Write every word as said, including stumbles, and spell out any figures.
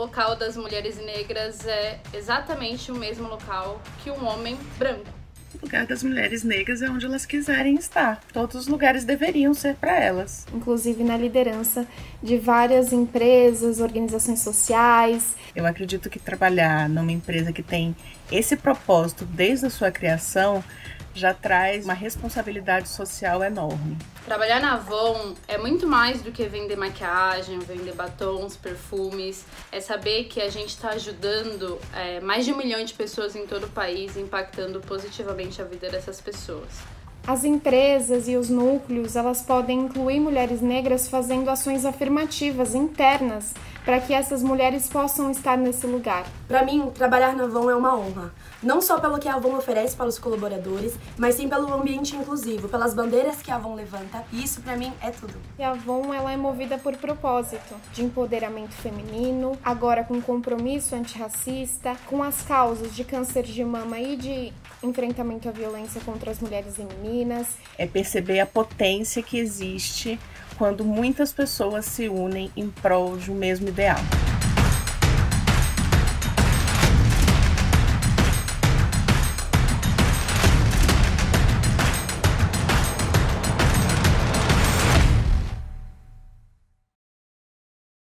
local das mulheres negras é exatamente o mesmo local que um homem branco. O lugar das mulheres negras é onde elas quiserem estar. Todos os lugares deveriam ser para elas. Inclusive na liderança de várias empresas, organizações sociais. Eu acredito que trabalhar numa empresa que tem esse propósito desde a sua criação já traz uma responsabilidade social enorme. Trabalhar na Avon é muito mais do que vender maquiagem, vender batons, perfumes. É saber que a gente está ajudando é, mais de um milhão de pessoas em todo o país, impactando positivamente a vida dessas pessoas. As empresas e os núcleos, elas podem incluir mulheres negras fazendo ações afirmativas internas para que essas mulheres possam estar nesse lugar. Para mim, trabalhar na Avon é uma honra. Não só pelo que a Avon oferece para os colaboradores, mas sim pelo ambiente inclusivo, pelas bandeiras que a Avon levanta. E isso, para mim, é tudo. E a Avon, ela é movida por propósito de empoderamento feminino, agora com compromisso antirracista, com as causas de câncer de mama e de enfrentamento à violência contra as mulheres e meninas. É perceber a potência que existe quando muitas pessoas se unem em prol de um mesmo ideal.